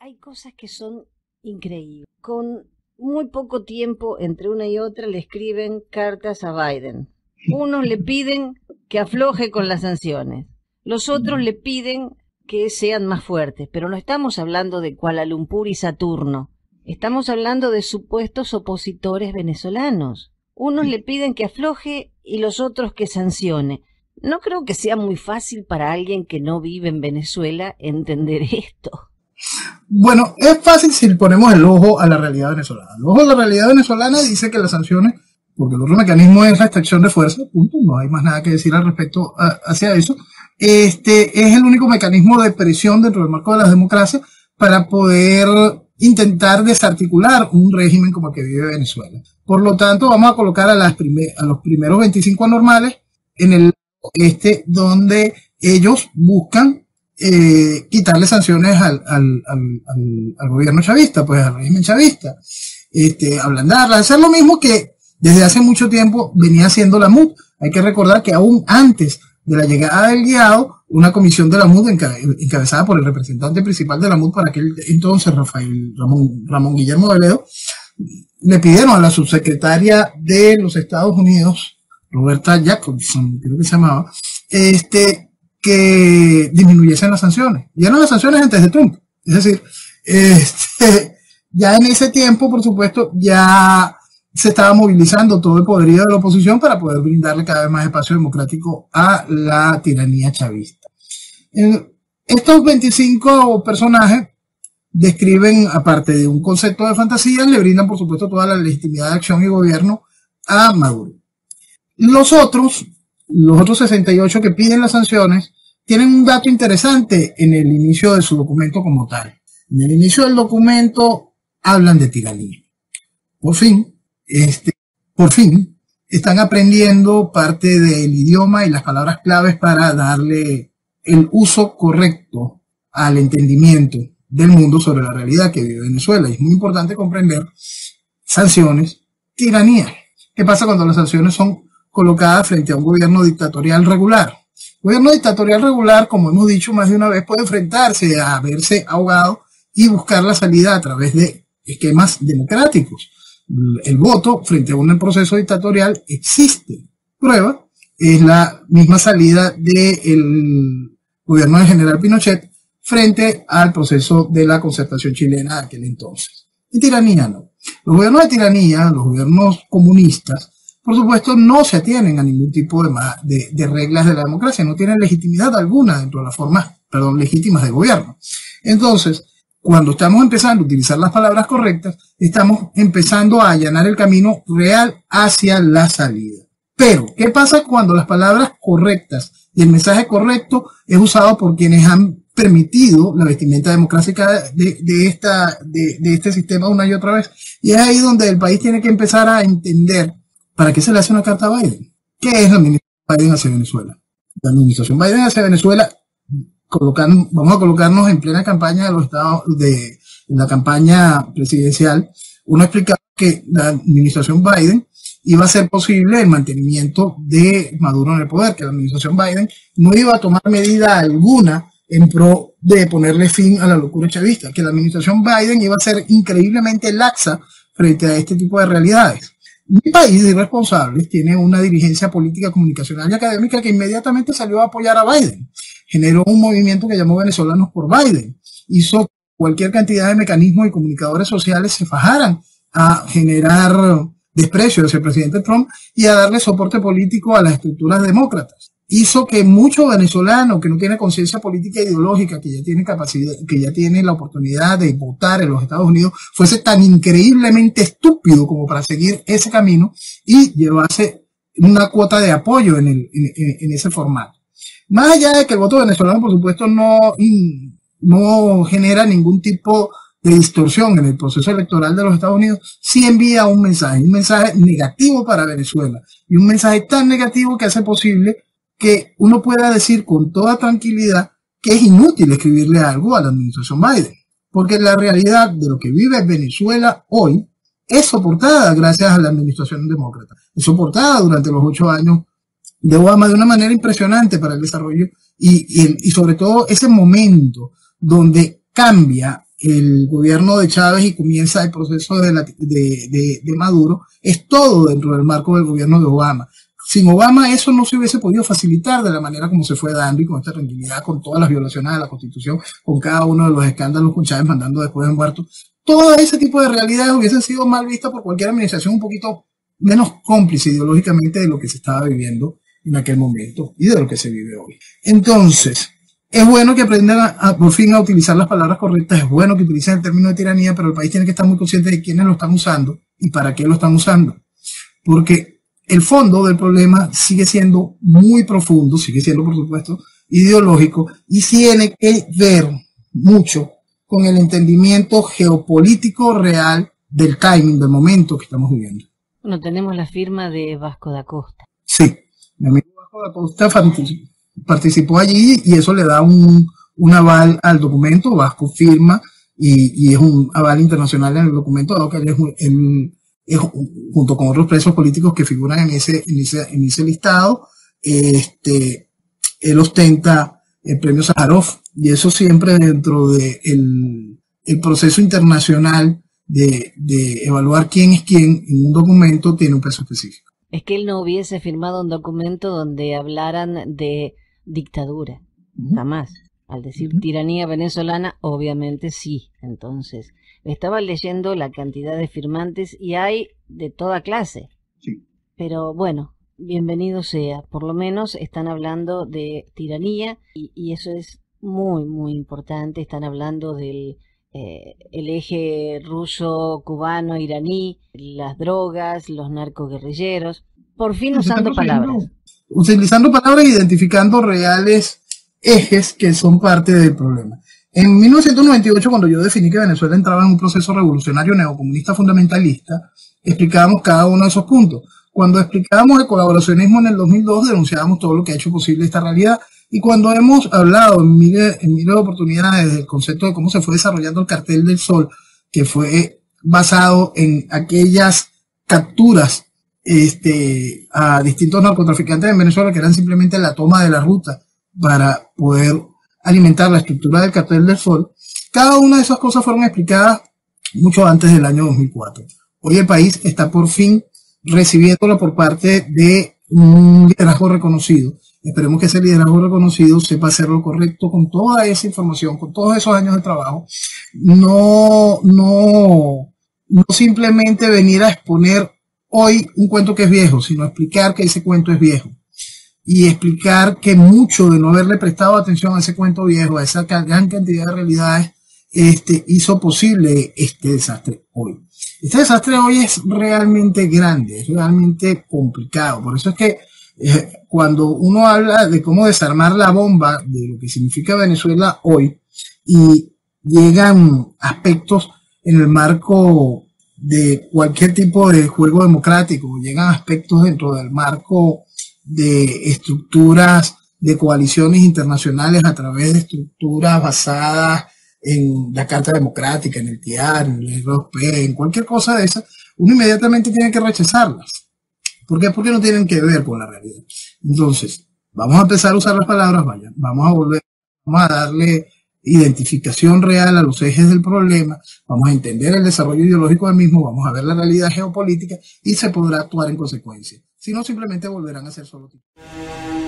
Hay cosas que son increíbles. Con muy poco tiempo entre una y otra le escriben cartas a Biden. Unos le piden que afloje con las sanciones. Los otros le piden que sean más fuertes. Pero no estamos hablando de Kuala Lumpur y Saturno. Estamos hablando de supuestos opositores venezolanos. Unos le piden que afloje y los otros que sancione. No creo que sea muy fácil para alguien que no vive en Venezuela entender esto. Bueno, es fácil si ponemos el ojo a la realidad venezolana. El ojo a la realidad venezolana dice que las sanciones, porque el otro mecanismo es la extracción de fuerza, punto, no hay más nada que decir al respecto hacia eso. Es el único mecanismo de presión dentro del marco de las democracias para poder intentar desarticular un régimen como el que vive Venezuela. Por lo tanto, vamos a colocar a los primeros 25 anormales en el donde ellos buscan quitarle sanciones al gobierno chavista, pues al régimen chavista, ablandarla, hacer lo mismo que desde hace mucho tiempo venía haciendo la MUD. Hay que recordar que aún antes de la llegada del guiado, una comisión de la MUD encabezada por el representante principal de la MUD para aquel entonces, Ramón Guillermo Veledo, le pidieron a la subsecretaria de los Estados Unidos, Roberta Jacobson, creo que se llamaba, que disminuyesen las sanciones. Y eran las sanciones antes de Trump. Es decir, ya en ese tiempo, por supuesto, ya se estaba movilizando todo el poderío de la oposición para poder brindarle cada vez más espacio democrático a la tiranía chavista. Estos 25 personajes describen, aparte de un concepto de fantasía, le brindan, por supuesto, toda la legitimidad de acción y gobierno a Maduro. Los otros 68 que piden las sanciones tienen un dato interesante en el inicio de su documento como tal. En el inicio del documento hablan de tiranía. Por fin están aprendiendo parte del idioma y las palabras claves para darle el uso correcto al entendimiento del mundo sobre la realidad que vive Venezuela. Y es muy importante comprender sanciones, tiranía. ¿Qué pasa cuando las sanciones son colocadas frente a un gobierno dictatorial regular? El gobierno dictatorial regular, como hemos dicho más de una vez, puede enfrentarse a verse ahogado y buscar la salida a través de esquemas democráticos. El voto frente a un proceso dictatorial existe. Prueba es la misma salida del gobierno del general Pinochet frente al proceso de la concertación chilena de aquel entonces. En tiranía no. Los gobiernos de tiranía, los gobiernos comunistas, por supuesto, no se atienen a ningún tipo de reglas de la democracia, no tienen legitimidad alguna dentro de las formas, legítimas de gobierno. Entonces, cuando estamos empezando a utilizar las palabras correctas, estamos empezando a allanar el camino real hacia la salida. Pero, ¿qué pasa cuando las palabras correctas y el mensaje correcto es usado por quienes han permitido la vestimenta democrática de este sistema una y otra vez? Y es ahí donde el país tiene que empezar a entender ¿para qué se le hace una carta a Biden? ¿Qué es la administración Biden hacia Venezuela? La administración Biden hacia Venezuela, vamos a colocarnos en plena campaña de los estados, en la campaña presidencial. Uno explicaba que la administración Biden iba a hacer posible el mantenimiento de Maduro en el poder, que la administración Biden no iba a tomar medida alguna en pro de ponerle fin a la locura chavista, que la administración Biden iba a ser increíblemente laxa frente a este tipo de realidades. Mi país de irresponsables tiene una dirigencia política, comunicacional y académica que inmediatamente salió a apoyar a Biden. Generó un movimiento que llamó Venezolanos por Biden. Hizo cualquier cantidad de mecanismos y comunicadores sociales se fajaran a generar desprecio hacia el presidente Trump y a darle soporte político a las estructuras demócratas. Hizo que mucho venezolano que no tiene conciencia política e ideológica, que ya tiene capacidad, que ya tiene la oportunidad de votar en los Estados Unidos, fuese tan increíblemente estúpido como para seguir ese camino y llevarse una cuota de apoyo en ese formato. Más allá de que el voto venezolano, por supuesto, no genera ningún tipo de distorsión en el proceso electoral de los Estados Unidos, sí envía un mensaje negativo para Venezuela, y un mensaje tan negativo que hace posible que uno pueda decir con toda tranquilidad que es inútil escribirle algo a la administración Biden, porque la realidad de lo que vive Venezuela hoy es soportada gracias a la administración demócrata, es soportada durante los 8 años de Obama de una manera impresionante para el desarrollo y sobre todo ese momento donde cambia el gobierno de Chávez y comienza el proceso de Maduro, es todo dentro del marco del gobierno de Obama. Sin Obama eso no se hubiese podido facilitar de la manera como se fue dando y con esta tranquilidad, con todas las violaciones a la Constitución, con cada uno de los escándalos con Chávez mandando después de muerto. Todo ese tipo de realidades hubiesen sido mal vistas por cualquier administración un poquito menos cómplice ideológicamente de lo que se estaba viviendo en aquel momento y de lo que se vive hoy. Entonces, es bueno que aprendan por fin a utilizar las palabras correctas, es bueno que utilicen el término de tiranía, pero el país tiene que estar muy consciente de quiénes lo están usando y para qué lo están usando. Porque el fondo del problema sigue siendo muy profundo, sigue siendo, por supuesto, ideológico y tiene que ver mucho con el entendimiento geopolítico real del timing, del momento que estamos viviendo. Bueno, tenemos la firma de Vasco da Costa. Sí, mi amigo Vasco da Costa participó allí y eso le da un aval al documento. Vasco firma y es un aval internacional en el documento, dado que él junto con otros presos políticos que figuran en ese listado, él ostenta el premio Sájarov, y eso siempre dentro de el proceso internacional de evaluar quién es quién en un documento tiene un peso específico. Es que él no hubiese firmado un documento donde hablaran de dictadura, jamás. Al decir tiranía venezolana, obviamente sí. Entonces, estaba leyendo la cantidad de firmantes y hay de toda clase. Sí. Pero bueno, bienvenido sea. Por lo menos están hablando de tiranía y eso es muy, muy importante. Están hablando del el eje ruso, cubano, iraní, las drogas, los narcoguerrilleros. Por fin usando palabras. Utilizando palabras e identificando reales ejes que son parte del problema. En 1998, cuando yo definí que Venezuela entraba en un proceso revolucionario neocomunista fundamentalista, explicábamos cada uno de esos puntos. Cuando explicábamos el colaboracionismo en el 2002, denunciábamos todo lo que ha hecho posible esta realidad. Y cuando hemos hablado en miles de oportunidades del concepto de cómo se fue desarrollando el Cartel del Sol, que fue basado en aquellas capturas a distintos narcotraficantes en Venezuela, que eran simplemente la toma de la ruta para poder alimentar la estructura del Cartel del Sol, cada una de esas cosas fueron explicadas mucho antes del año 2004. Hoy el país está por fin recibiéndola por parte de un liderazgo reconocido. Esperemos que ese liderazgo reconocido sepa hacer lo correcto con toda esa información, con todos esos años de trabajo. No simplemente venir a exponer hoy un cuento que es viejo, sino explicar que ese cuento es viejo. Y explicar que mucho de no haberle prestado atención a ese cuento viejo, a esa gran cantidad de realidades, hizo posible este desastre hoy. Este desastre hoy es realmente grande, es realmente complicado. Por eso es que cuando uno habla de cómo desarmar la bomba de lo que significa Venezuela hoy, y llegan aspectos en el marco de cualquier tipo de juego democrático, llegan aspectos dentro del marco de estructuras de coaliciones internacionales a través de estructuras basadas en la Carta Democrática, en el TIAR, en el ROP, en cualquier cosa de esas, uno inmediatamente tiene que rechazarlas. ¿Por qué? Porque no tienen que ver con la realidad. Entonces, vamos a empezar a usar las palabras, vamos a darle identificación real a los ejes del problema, vamos a entender el desarrollo ideológico del mismo, vamos a ver la realidad geopolítica y se podrá actuar en consecuencia. Si no, simplemente volverán a ser solo títulos.